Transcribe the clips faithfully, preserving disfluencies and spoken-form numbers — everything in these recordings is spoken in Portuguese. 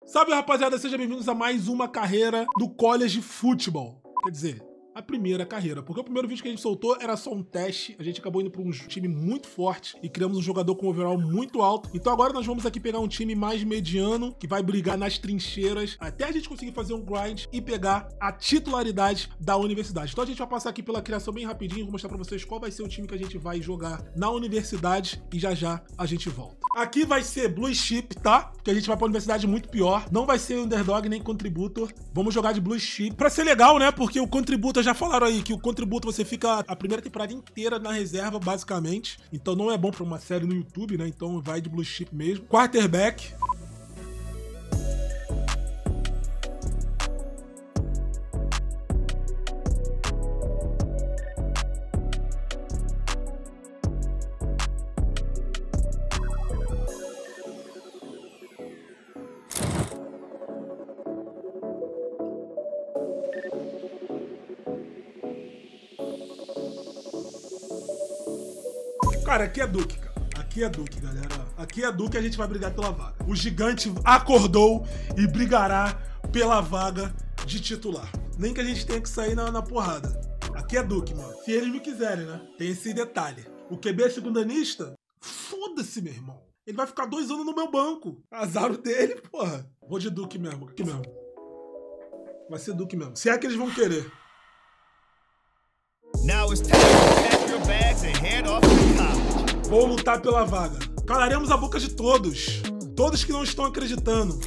Salve, rapaziada, sejam bem-vindos a mais uma carreira do College Football. Quer dizer, a primeira carreira, porque o primeiro vídeo que a gente soltou era só um teste, a gente acabou indo para um time muito forte e criamos um jogador com um overall muito alto. Então agora nós vamos aqui pegar um time mais mediano, que vai brigar nas trincheiras, até a gente conseguir fazer um grind e pegar a titularidade da universidade. Então a gente vai passar aqui pela criação bem rapidinho, vou mostrar para vocês qual vai ser o time que a gente vai jogar na universidade e já já a gente volta. Aqui vai ser Blue Chip, tá? Que a gente vai pra universidade muito pior. Não vai ser Underdog nem Contributor. Vamos jogar de Blue Chip. Pra ser legal, né? Porque o Contributor, já falaram aí que o Contributor você fica a primeira temporada inteira na reserva, basicamente. Então não é bom pra uma série no YouTube, né? Então vai de Blue Chip mesmo. Quarterback. Cara, aqui é Duke, cara. Aqui é Duke, galera. Aqui é Duke e a gente vai brigar pela vaga. O gigante acordou e brigará pela vaga de titular. Nem que a gente tenha que sair na, na porrada. Aqui é Duke, mano. Se eles me quiserem, né? Tem esse detalhe. O Q B é segundanista? Foda-se, meu irmão. Ele vai ficar dois anos no meu banco. Azar dele, porra. Vou de Duke mesmo. Aqui mesmo. Vai ser Duke mesmo. Se é que eles vão querer. Now it's time to pack your bags and head off to college. Vou lutar pela vaga. Calaremos a boca de todos. Todos que não estão acreditando.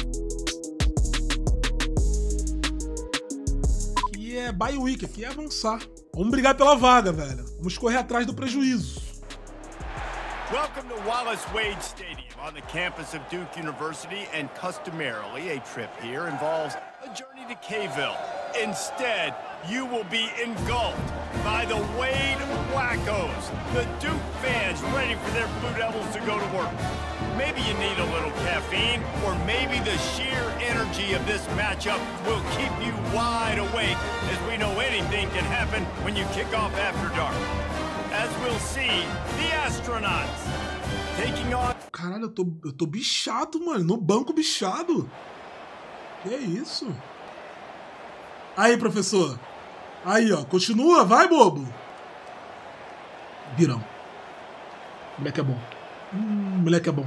Aqui é bye week, aqui é avançar. Vamos brigar pela vaga, velho. Vamos correr atrás do prejuízo. Welcome to Wallace Wade Stadium on the campus of Duke University, and customarily a trip here involves a journey to K-ville. Instead, you will be engulfed by the Wade Wackos, the Duke fans ready for their Blue Devils to go to work. Maybe you need a little caffeine, or maybe the sheer energy of this matchup will keep you wide awake, as we know anything can happen when you kick off after dark. As we'll see, the Astronauts taking on... Caralho, eu tô, eu tô bichado, mano. No banco bichado. Que é isso? Aí, professor. Aí, ó. Continua. Vai, bobo. Virão. Moleque é bom. Hum, moleque é bom.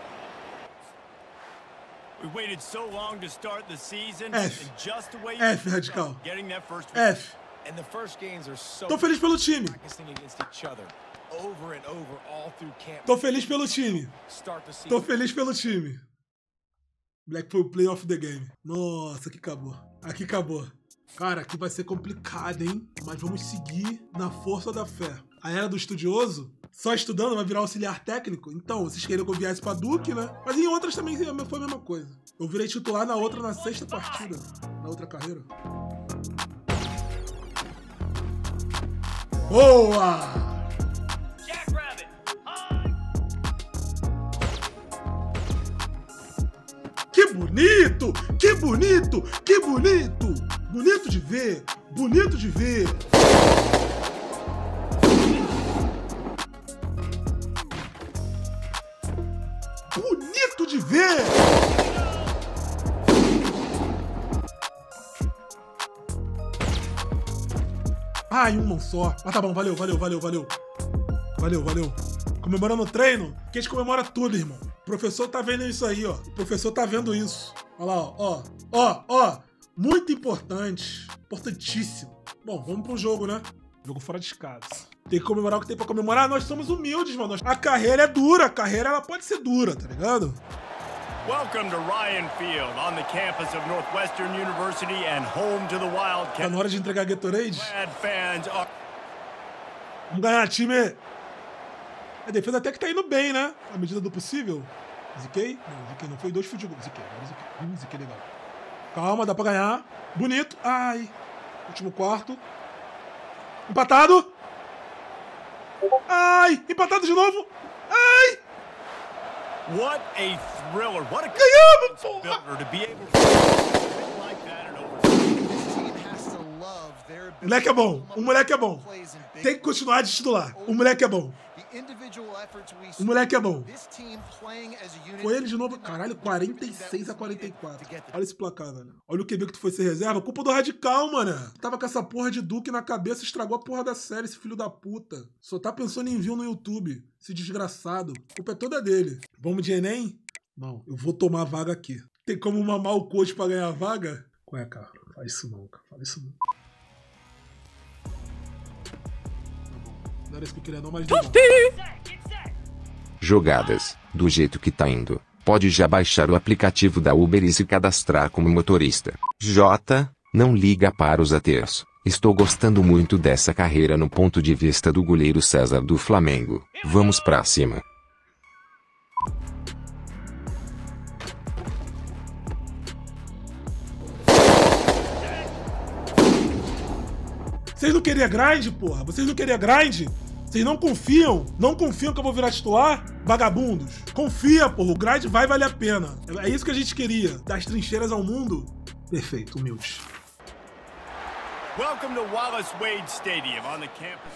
F. F, radical. F. Tô feliz pelo time. Tô feliz pelo time. Tô feliz pelo time. Black foi o play of the game. Nossa, aqui acabou. Aqui acabou. Cara, aqui vai ser complicado, hein? Mas vamos seguir na força da fé. A era do estudioso, só estudando vai virar auxiliar técnico? Então, vocês queriam que eu viesse pra Duke, né? Mas em outras também foi a mesma coisa. Eu virei titular na outra, na sexta partida. Na outra carreira. Boa! Que bonito! Que bonito! Que bonito! Bonito de ver! Bonito de ver! Bonito de ver! Ai, um só. Mas tá bom, valeu, valeu, valeu, valeu. Valeu, valeu. Comemorando o treino, que a gente comemora tudo, irmão. O professor tá vendo isso aí, ó. O professor tá vendo isso. Olha lá, ó, ó, ó, ó. Muito importante. Importantíssimo. Bom, vamos pro jogo, né? Jogo fora de casa. Tem que comemorar o que tem pra comemorar. Nós somos humildes, mano. A carreira é dura. A carreira, ela pode ser dura, tá ligado? Welcome to Ryan Field on the campus of Northwestern University and home to the Wildcats. Tá na hora de entregar Gatorade? Fans are... Vamos ganhar, time. A defesa até que tá indo bem, né? À medida do possível. Ziquei? Não, ziquei não. Foi dois field goals. Ziquei, agora ziquei. Hum, ziquei legal. Calma, dá pra ganhar. Bonito. Ai. Último quarto. Empatado. Ai. Empatado de novo. Ai. What a thriller. What a ganhamos, porra. to be able to like that and over. This team has to love O moleque é bom. O moleque é bom. Tem que continuar de titular. O moleque é bom. O moleque é bom. Foi ele de novo. Caralho, quarenta e seis a quarenta e quatro. Olha esse placar, velho. Olha o Q B que tu foi ser reserva. Culpa do Radical, mano. Tava com essa porra de Duke na cabeça, estragou a porra da série, esse filho da puta. Só tá pensando em view no YouTube. Esse desgraçado. A culpa é toda dele. Vamos de Enem? Não, eu vou tomar a vaga aqui. Tem como mamar o coach pra ganhar a vaga? Qual é, cara? Fala isso não, cara. Fala isso não. Não era isso que eu queria não, mas deu bom. Jogadas, do jeito que tá indo, pode já baixar o aplicativo da Uber e se cadastrar como motorista. J, não liga para os ateus. Estou gostando muito dessa carreira no ponto de vista do goleiro César do Flamengo. Vamos pra cima. Vocês não queriam grind, porra? Vocês não queriam grind? Vocês não confiam? Não confiam que eu vou virar titular? Vagabundos. Confia, porra. O grind vai valer a pena. É isso que a gente queria. Das trincheiras ao mundo. Perfeito, humilde. Welcome to Wallace Wade Stadium on the campus.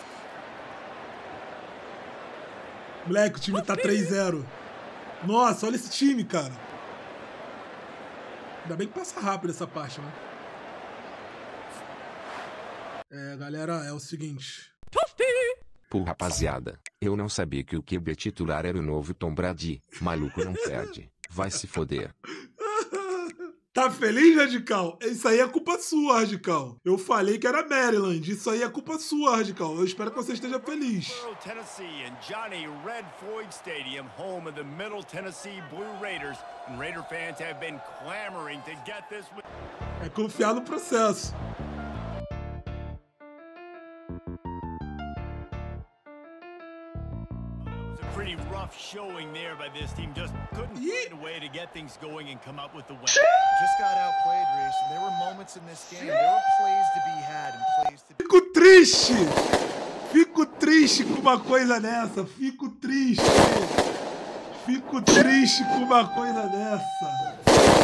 Moleque, o time tá três a zero. Nossa, olha esse time, cara. Ainda bem que passa rápido essa parte, né? É, galera, é o seguinte. Pô, rapaziada, eu não sabia que o Q B titular era o novo Tom Brady. Maluco não perde. Vai se foder. Tá feliz, Radical? Isso aí é culpa sua, Radical. Eu falei que era Maryland. Isso aí é culpa sua, Radical. Eu espero que você esteja feliz. Tennessee and Johnny Red Floyd Stadium, home of the Middle Tennessee Blue Raiders, and Raider fans have been clamoring to get this. É confiar no processo. Pretty rough showing there by this team. Just couldn't find a way to get things going and come up with the win. Just got outplayed, Reese, and there were moments in this game. There were plays to be had and plays to be... Fico triste! Fico triste com uma coisa dessa. Fico triste. Fico triste com uma coisa dessa.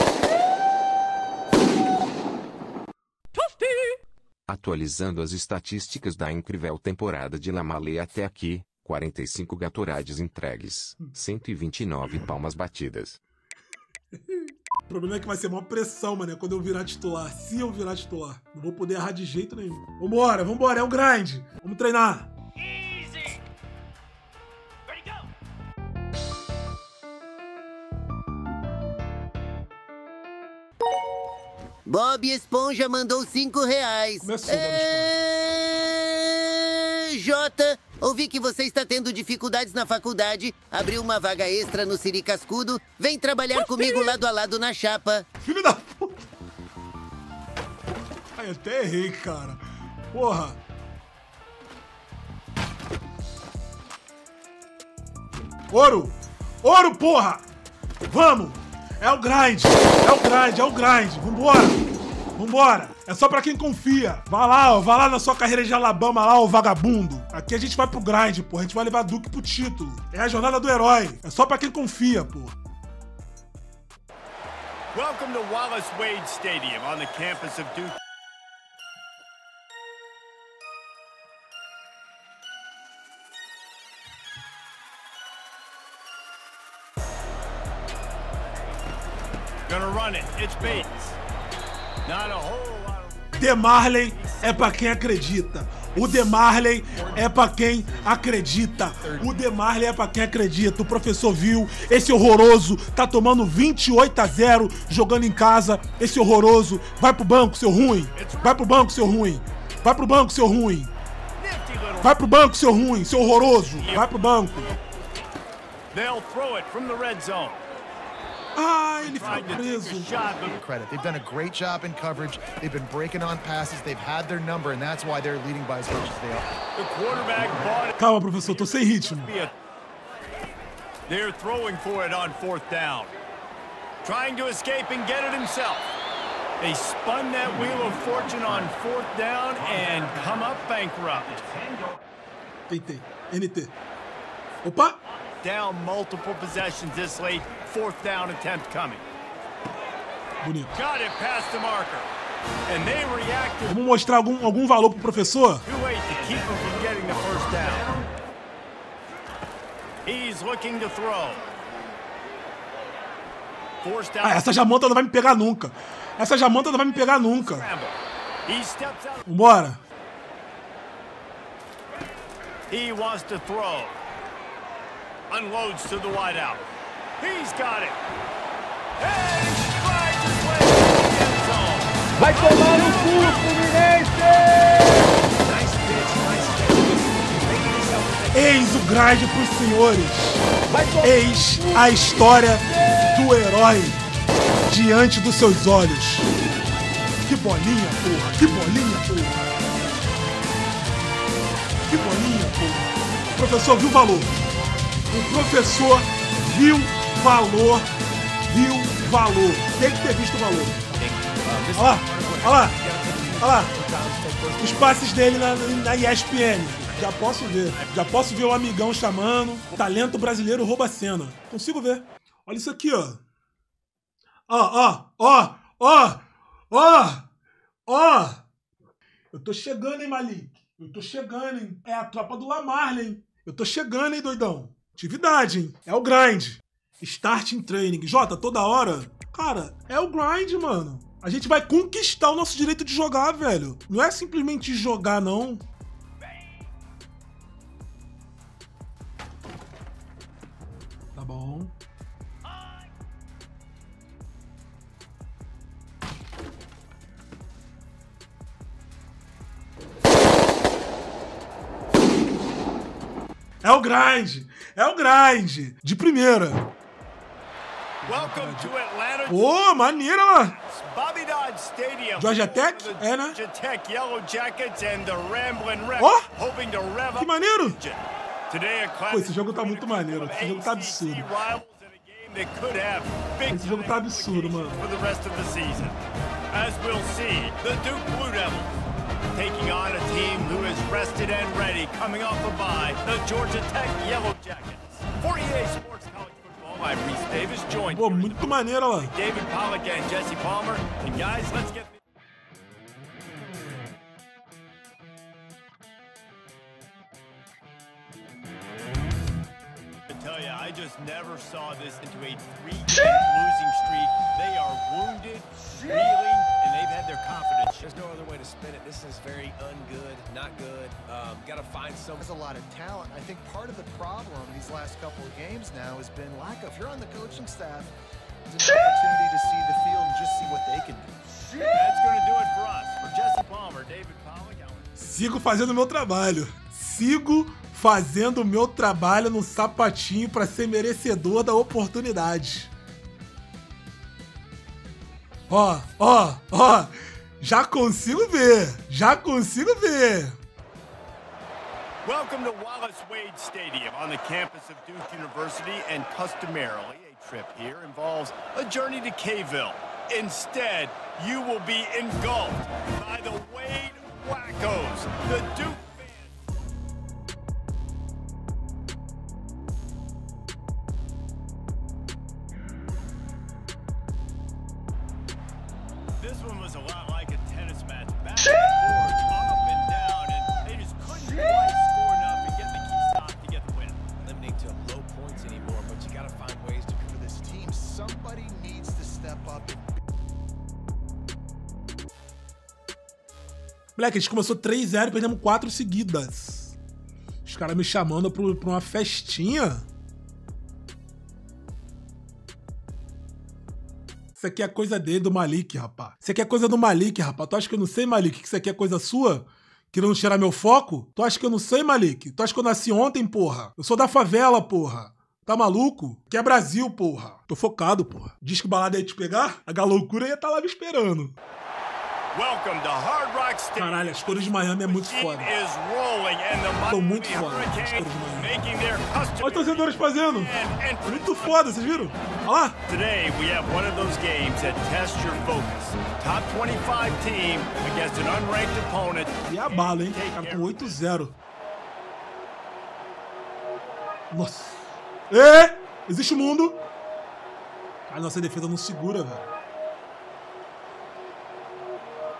Atualizando as estatísticas da incrível temporada de Lamalê até aqui. quarenta e cinco Gatorades entregues, cento e vinte e nove palmas batidas. O problema é que vai ser uma pressão, mano, quando eu virar titular. Se eu virar titular, não vou poder errar de jeito nenhum. Vambora, vambora, é o grind. Vamos treinar. Easy. Ready, go. Bob Esponja mandou cinco reais. Começou, é... Jota, ouvi que você está tendo dificuldades na faculdade. Abriu uma vaga extra no Siri Cascudo. Vem trabalhar comigo lado a lado na chapa. Filho da puta. Ai, até errei, cara. Porra. Ouro. Ouro, porra. Vamos. É o grind. É o grind, é o grind. Vambora. Vambora. É só pra quem confia. Vai lá, ó. Vai lá na sua carreira de Alabama lá, ô vagabundo. Aqui a gente vai pro grind, pô. A gente vai levar Duke pro título. É a jornada do herói. É só pra quem confia, pô. Welcome to Wallace Wade Stadium on the campus of Duke. Gonna run it. It's Bates. Not a whole lot of... DeMarley é pra quem acredita. O DeMarley é pra quem acredita. O DeMarley é pra quem acredita. O professor viu esse horroroso, tá tomando vinte e oito a zero, jogando em casa. Esse horroroso. Vai pro banco, seu ruim. Vai pro banco, seu ruim. Vai pro banco, seu ruim. Vai pro banco, seu ruim, seu horroroso. Vai pro banco. They'll throw it from the red zone. Ah, ele foi preso. Credit. They've done a great job in coverage. They've been breaking on passes. They've had their number, and that's why they're leading by as much as they are. The quarterback bought it. Calma, professor, tô sem ritmo. They're throwing for it on fourth down. Trying to escape and get it himself. They spun that wheel of fortune on fourth down and come up bankrupt. Tentei. N T. Opa! Down multiple possessions this late. Fourth down attempt coming. Bonito. Got it past the marker. And they reacted Vamos mostrar algum, algum valor pro professor? too late to keep him from getting the first down. He's looking to throw. Forced out. Ah, essa jamanta não vai me pegar nunca. Essa jamanta não vai me pegar nunca. He steps out. Vambora. He wants to throw. Unloads to the wideout. He's got it. And he strides his way into the end zone. Vai tomar no cu, Fluminense! Eis o grind pros senhores. Eis a história do herói diante dos seus olhos. Que bolinha, porra. Que bolinha, porra. Que bolinha, porra. O professor viu valor. O professor viu valor. Viu valor. Tem que ter visto o valor. Olha lá, olha lá, olha lá. Os passes dele na, na E S P N. Já posso ver. Já posso ver o amigão chamando. Talento brasileiro rouba a cena. Consigo ver. Olha isso aqui, ó. Ó, ó, ó, ó, ó, ó. Eu tô chegando, hein, Malik? Eu tô chegando, hein? É a tropa do Lamar, hein? Eu tô chegando, hein, doidão? Atividade, hein? É o grind. Starting training. Jota, toda hora? Cara, é o grind, mano. A gente vai conquistar o nosso direito de jogar, velho. Não é simplesmente jogar, não. Tá bom. É o grind. É o grind. De primeira. Welcome to Atlanta. Ô, oh, maneira lá. Bobby Dodd Stadium. Georgia Tech? É, né? Georgia Tech Yellow Jackets and the Ramblin' Wreck, Ó, hoping to rev que up maneiro. Today a Pô, esse jogo tá muito maneiro. Esse jogo tá absurdo. Esse jogo tá absurdo, mano. For the rest of the season. As we'll see, the Duke Blue Devils taking on a team who is rested and ready, coming off a bye, the Georgia Tech Yellow Jackets. For E A Sports College Football, I'm Reese Davis, joined Pô, muito maneiro lá. David Pollock and Jesse Palmer. And guys, let's get I tell you, I just never saw this into a three-game losing streak. They are wounded, reeling, and they've had their confidence. There's no other way to spin it. This is very ungood, not good. Um, got to find some. There's a lot of talent. I think part of the problem these last couple of games now has been lack of. If you're on the coaching staff, it's an opportunity to see the field and just see what they can do. That's going to do it for us. For Jesse Palmer, David Pollock. Sigo fazendo o meu trabalho. Sigo fazendo o meu trabalho no sapatinho para ser merecedor da oportunidade. Ó, ó, ó. Já consigo ver. Já consigo ver. Welcome to Wallace Wade Stadium on the campus of Duke University, and customarily a trip here involves a journey to K-ville. Instead, you will be engulfed by the Wade Wackos, the Duke fans. This one was a lot like a tennis match, back and forth, up and down, and they just couldn't quite score enough and get the key stop to get the win. Eliminate to low points anymore, but you got to find ways to For this team, somebody needs to step up and Moleque, a gente começou três a zero e perdemos quatro seguidas. Os caras me chamando pra, pra uma festinha. Isso aqui é coisa dele, do Malik, rapaz. Isso aqui é coisa do Malik, rapaz. Tu acha que eu não sei, Malik, que isso aqui é coisa sua? Querendo tirar meu foco? Tu acha que eu não sei, Malik? Tu acha que eu nasci ontem, porra? Eu sou da favela, porra. Tá maluco? Que é Brasil, porra. Tô focado, porra. Diz que balada ia te pegar? A loucura ia estar lá me esperando. Welcome to Hard Rock Stadium. Caralho, as cores de Miami é muito foda. Is rolling and the Tô muito Miami foda as cores de Hurricanes Miami. making their custom. Olha os torcedores fazendo. Muito foda, vocês viram? Olha lá. Today we have one of those games that tests your focus. Top twenty-five team against an unranked opponent. E a bala, hein? Cara, com oito a zero. Nossa. É! Existe o mundo. Cara, nossa defesa não segura, velho.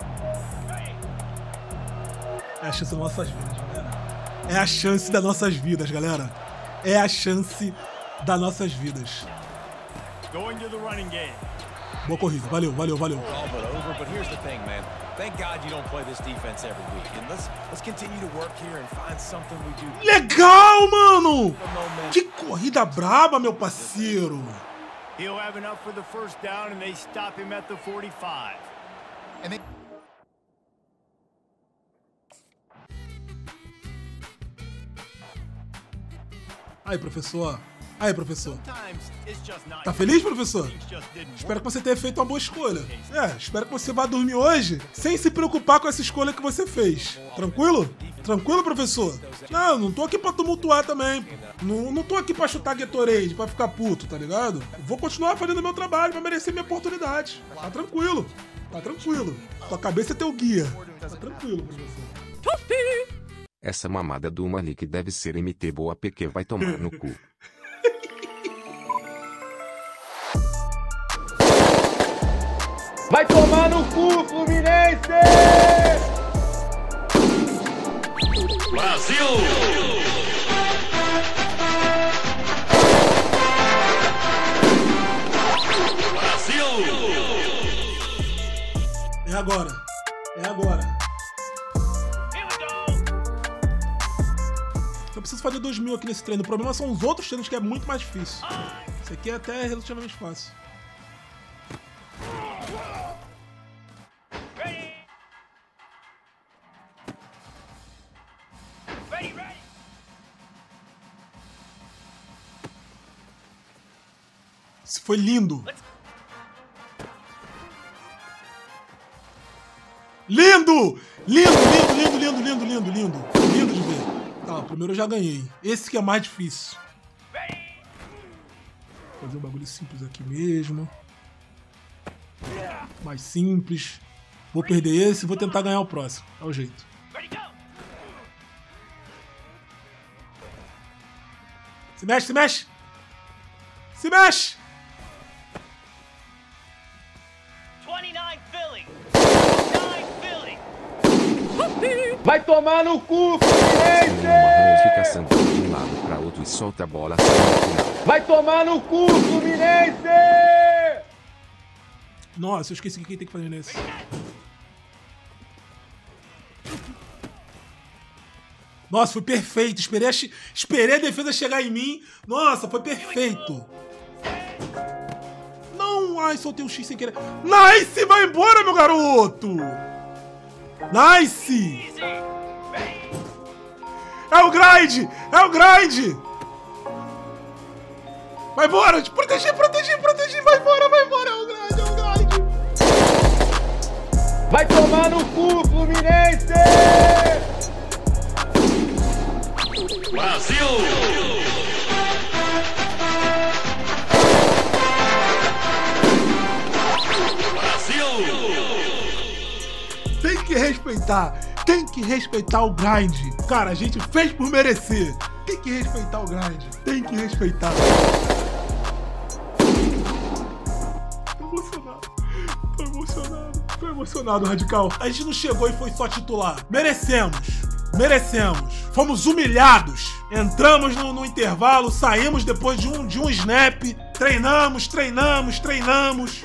É a chance das nossas vidas, galera. É a chance das nossas vidas, galera. É a chance das nossas vidas. Going to the running game. Boa corrida. Valeu, valeu, valeu. All but over, but here's the thing, man. Thank God you don't play this defense every week. And let's let's continue to work here and find something we do. Legal, mano! Que corrida braba, meu parceiro. He'll have enough for the first down and they stop him at the forty-five. And they Aí, professor. Aí, professor. Sometimes it's just not. Tá feliz, professor? Things just didn't Espero work. que você tenha feito uma boa escolha. É, espero que você vá dormir hoje sem se preocupar com essa escolha que você fez. Tranquilo? Tranquilo, professor? Não, não tô aqui pra tumultuar também. Não, não tô aqui pra chutar Gatorade, pra ficar puto, tá ligado? Vou continuar fazendo meu trabalho pra merecer minha oportunidade. Tá tranquilo. Tá tranquilo. Tua cabeça é teu guia. Tá tranquilo, professor. Essa mamada do Malik deve ser M T boa P Q vai tomar no cu. Vai tomar no cu, Fluminense! Brasil! Brasil! É agora. É agora. Eu preciso fazer dois mil aqui nesse treino. O problema são os outros treinos que é muito mais difícil. Esse aqui é até relativamente fácil. Isso foi lindo. Lindo! Lindo, lindo, lindo, lindo, lindo, lindo, lindo. Lindo de ver. Tá, o primeiro eu já ganhei. Esse que é mais difícil. Vou fazer um bagulho simples aqui mesmo. Mais simples. Vou perder esse e vou tentar ganhar o próximo. É o jeito. Se mexe, se mexe! Se mexe! Vai tomar no cu, Sim, Fluminense! o Marrone fica sentando de um lado pra outro e solta a bola assim no final. Vai tomar no cu, Fluminense! Nossa, eu esqueci o que tem que fazer nesse. Nossa, foi perfeito. Esperei a, esperei a defesa chegar em mim. Nossa, foi perfeito. Não, ai, soltei um X sem querer. Nice, vai embora, meu garoto. Nice. É o grind, é o grind. Vai embora, te proteger, proteger, proteger. Vai embora, vai embora. É o grind, é o grind. Vai tomar no cu, Fluminense! Brasil! Brasil! Tem que respeitar, tem que respeitar o grind. Cara, a gente fez por merecer. Tem que respeitar o grind, tem que respeitar. Tô emocionado, tô emocionado, tô emocionado, Radical. A gente não chegou e foi só titular. Merecemos, merecemos. Fomos humilhados. Entramos no, no intervalo, saímos depois de um, de um snap. Treinamos, treinamos, treinamos.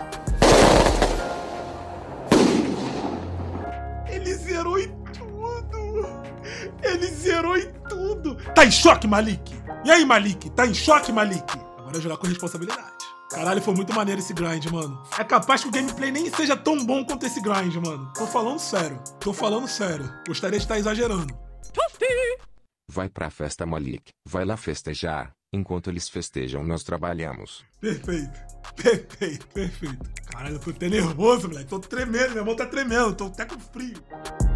Ele zerou em tudo. Ele zerou em tudo. Tá em choque, Malik? E aí, Malik? Tá em choque, Malik? Agora é jogar com responsabilidade. Caralho, foi muito maneiro esse grind, mano. É capaz que o gameplay nem seja tão bom quanto esse grind, mano. Tô falando sério. Tô falando sério. Gostaria de estar exagerando. Vai pra festa, Malik. Vai lá festejar. Enquanto eles festejam, nós trabalhamos. Perfeito. Perfeito, perfeito. Caralho, eu tô até nervoso, moleque. Tô tremendo, minha mão tá tremendo. Tô até com frio.